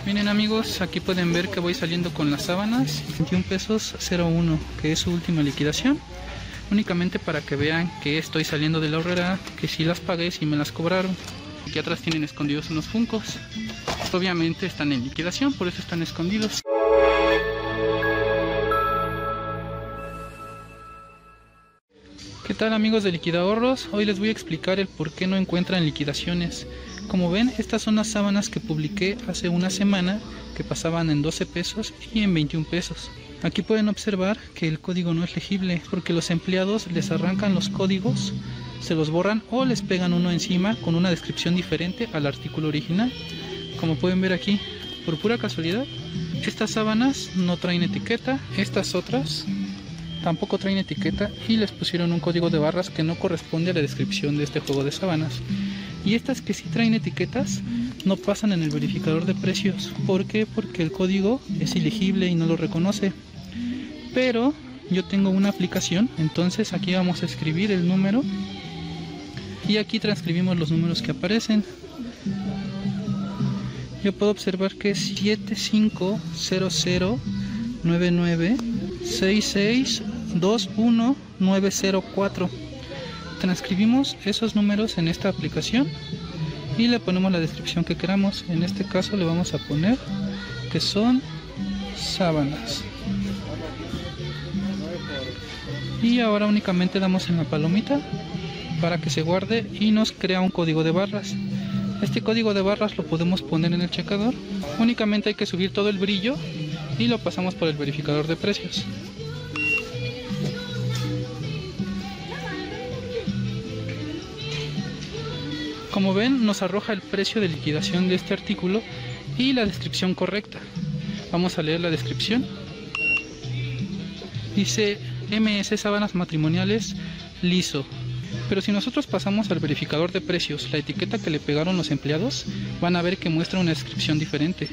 Miren amigos, aquí pueden ver que voy saliendo con las sábanas, 21 pesos 01, que es su última liquidación. Únicamente para que vean que estoy saliendo de la horrera, que sí las pagué, sí me las cobraron. Aquí atrás tienen escondidos unos funcos. Obviamente están en liquidación, por eso están escondidos. ¿Qué tal amigos de Liquidahorros? Hoy les voy a explicar el por qué no encuentran liquidaciones. Como ven, estas son las sábanas que publiqué hace una semana, que pasaban en 12 pesos y en 21 pesos. Aquí pueden observar que el código no es legible, porque los empleados les arrancan los códigos, se los borran o les pegan uno encima con una descripción diferente al artículo original. Como pueden ver aquí, por pura casualidad, estas sábanas no traen etiqueta, estas otras tampoco traen etiqueta y les pusieron un código de barras que no corresponde a la descripción de este juego de sábanas. Y estas que sí traen etiquetas no pasan en el verificador de precios. ¿Por qué? Porque el código es ilegible y no lo reconoce. Pero yo tengo una aplicación, entonces aquí vamos a escribir el número y aquí transcribimos los números que aparecen. Yo puedo observar que es 75009966121904. Transcribimos esos números en esta aplicación y le ponemos la descripción que queramos. En este caso le vamos a poner que son sábanas. Y ahora únicamente damos en la palomita para que se guarde y nos crea un código de barras. Este código de barras lo podemos poner en el checador. Únicamente hay que subir todo el brillo y lo pasamos por el verificador de precios. Como ven, nos arroja el precio de liquidación de este artículo y la descripción correcta. Vamos a leer la descripción. Dice MS sábanas matrimoniales liso. Pero si nosotros pasamos al verificador de precios la etiqueta que le pegaron los empleados, van a ver que muestra una descripción diferente.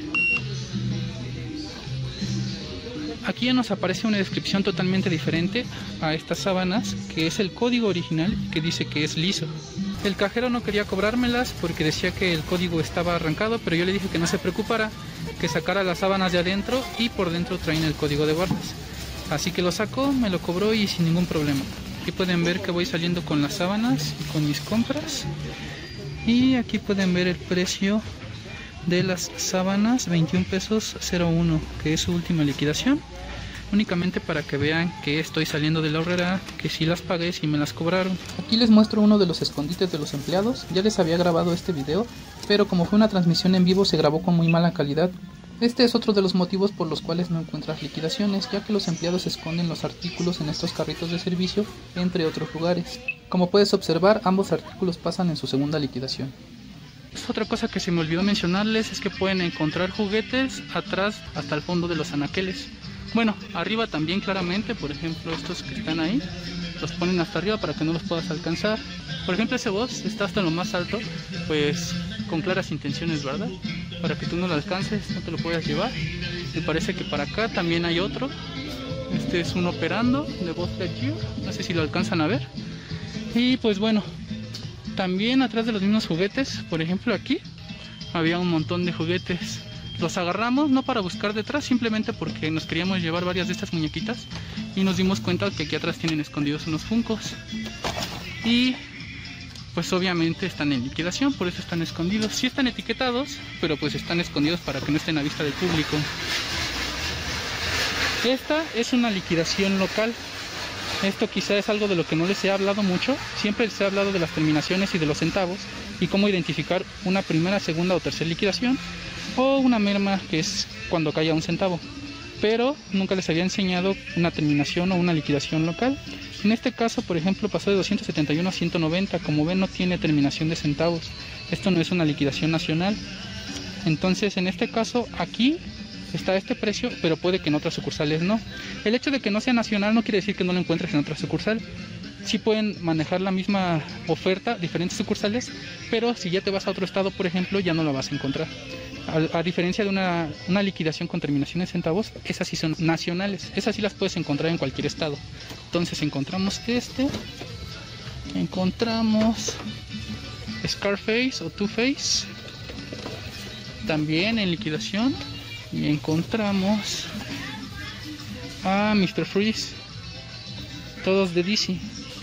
Aquí ya nos aparece una descripción totalmente diferente a estas sábanas, que es el código original que dice que es liso. El cajero no quería cobrármelas porque decía que el código estaba arrancado, pero yo le dije que no se preocupara, que sacara las sábanas de adentro y por dentro traen el código de barras. Así que lo sacó, me lo cobró y sin ningún problema. Aquí pueden ver que voy saliendo con las sábanas y con mis compras. Y aquí pueden ver el precio de las sábanas, 21 pesos 01, que es su última liquidación. Únicamente para que vean que estoy saliendo de la horrera, que sí las pagué, sí me las cobraron. Aquí les muestro uno de los escondites de los empleados. Ya les había grabado este video, pero como fue una transmisión en vivo se grabó con muy mala calidad. Este es otro de los motivos por los cuales no encuentras liquidaciones, ya que los empleados esconden los artículos en estos carritos de servicio, entre otros lugares. Como puedes observar, ambos artículos pasan en su segunda liquidación. Otra cosa que se me olvidó mencionarles es que pueden encontrar juguetes atrás hasta el fondo de los anaqueles. Bueno, arriba también claramente, por ejemplo estos que están ahí, los ponen hasta arriba para que no los puedas alcanzar. Por ejemplo ese boss está hasta lo más alto, pues con claras intenciones, ¿verdad? Para que tú no lo alcances, no te lo puedas llevar. Me parece que para acá también hay otro. Este es un operando de Boss Lightyear, no sé si lo alcanzan a ver. Y pues bueno, también atrás de los mismos juguetes, por ejemplo aquí, había un montón de juguetes. Los agarramos no para buscar detrás, simplemente porque nos queríamos llevar varias de estas muñequitas y nos dimos cuenta que aquí atrás tienen escondidos unos funcos. Y pues obviamente están en liquidación, por eso están escondidos. Sí están etiquetados, pero pues están escondidos para que no estén a vista del público. Esta es una liquidación local. Esto quizá es algo de lo que no les he hablado mucho. Siempre les he hablado de las terminaciones y de los centavos y cómo identificar una primera, segunda o tercera liquidación, o una merma, que es cuando cae a un centavo, pero nunca les había enseñado una terminación o una liquidación local. En este caso, por ejemplo, pasó de 271 a 190, como ven no tiene terminación de centavos. Esto no es una liquidación nacional. Entonces en este caso aquí está este precio, pero puede que en otras sucursales no. El hecho de que no sea nacional no quiere decir que no lo encuentres en otra sucursal. Sí pueden manejar la misma oferta diferentes sucursales, pero si ya te vas a otro estado, por ejemplo, ya no la vas a encontrar. A diferencia de una liquidación con terminación en centavos, esas sí son nacionales. Esas sí las puedes encontrar en cualquier estado. Entonces encontramos encontramos Scarface o Two Face, También en liquidación y encontramos a Mr. Freeze, todos de DC.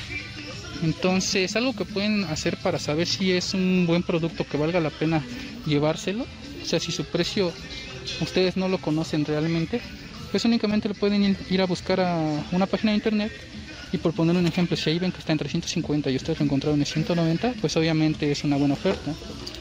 Entonces, algo que pueden hacer para saber si es un buen producto que valga la pena llevárselo, o sea, si su precio ustedes no lo conocen realmente, pues únicamente lo pueden ir a buscar a una página de internet, y por poner un ejemplo, si ahí ven que está en 350 y ustedes lo encontraron en 190, pues obviamente es una buena oferta.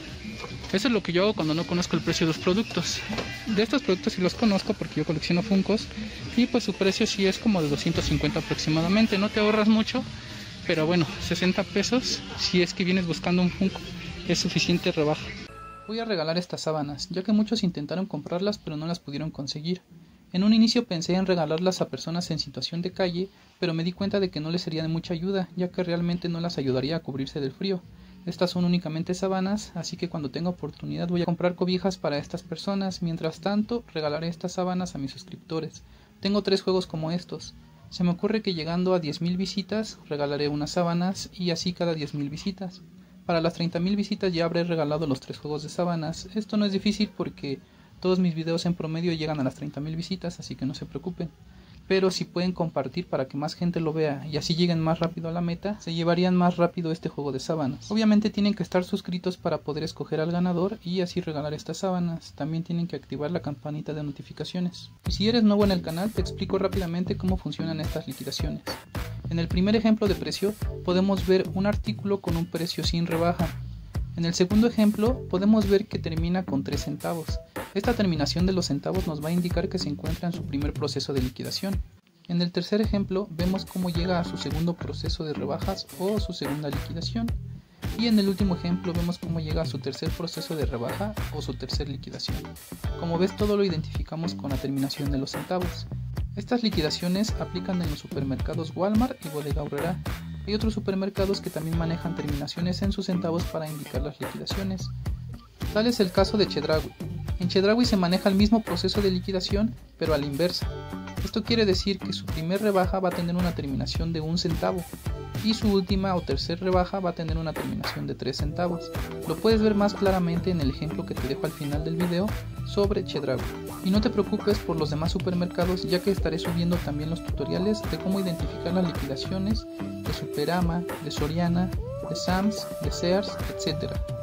Eso es lo que yo hago cuando no conozco el precio de los productos. De estos productos sí los conozco porque yo colecciono Funkos, y pues su precio sí es como de 250 aproximadamente. No te ahorras mucho, pero bueno, 60 pesos si es que vienes buscando un Funko es suficiente rebaja. Voy a regalar estas sábanas, ya que muchos intentaron comprarlas pero no las pudieron conseguir. En un inicio pensé en regalarlas a personas en situación de calle, pero me di cuenta de que no les sería de mucha ayuda, ya que realmente no las ayudaría a cubrirse del frío. Estas son únicamente sábanas, así que cuando tenga oportunidad voy a comprar cobijas para estas personas. Mientras tanto, regalaré estas sábanas a mis suscriptores. Tengo 3 juegos como estos. Se me ocurre que llegando a 10.000 visitas, regalaré unas sábanas, y así cada 10.000 visitas. Para las 30.000 visitas ya habré regalado los 3 juegos de sábanas. Esto no es difícil porque todos mis videos en promedio llegan a las 30.000 visitas, así que no se preocupen. Pero si pueden compartir para que más gente lo vea y así lleguen más rápido a la meta, se llevarían más rápido este juego de sábanas. Obviamente tienen que estar suscritos para poder escoger al ganador y así regalar estas sábanas. También tienen que activar la campanita de notificaciones. Y si eres nuevo en el canal, te explico rápidamente cómo funcionan estas liquidaciones. En el primer ejemplo de precio podemos ver un artículo con un precio sin rebaja. En el segundo ejemplo podemos ver que termina con 3 centavos. Esta terminación de los centavos nos va a indicar que se encuentra en su primer proceso de liquidación. En el tercer ejemplo vemos cómo llega a su segundo proceso de rebajas o su segunda liquidación. Y en el último ejemplo vemos cómo llega a su tercer proceso de rebaja o su tercer liquidación. Como ves, todo lo identificamos con la terminación de los centavos. Estas liquidaciones aplican en los supermercados Walmart y Bodega Aurrera. Hay otros supermercados que también manejan terminaciones en sus centavos para indicar las liquidaciones. Tal es el caso de Chedraui. En Chedraui se maneja el mismo proceso de liquidación, pero a la inversa. Esto quiere decir que su primer rebaja va a tener una terminación de 1 centavo y su última o tercer rebaja va a tener una terminación de 3 centavos. Lo puedes ver más claramente en el ejemplo que te dejo al final del video sobre Chedraui. Y no te preocupes por los demás supermercados, ya que estaré subiendo también los tutoriales de cómo identificar las liquidaciones de Superama, de Soriana, de Sam's, de Sears, etc.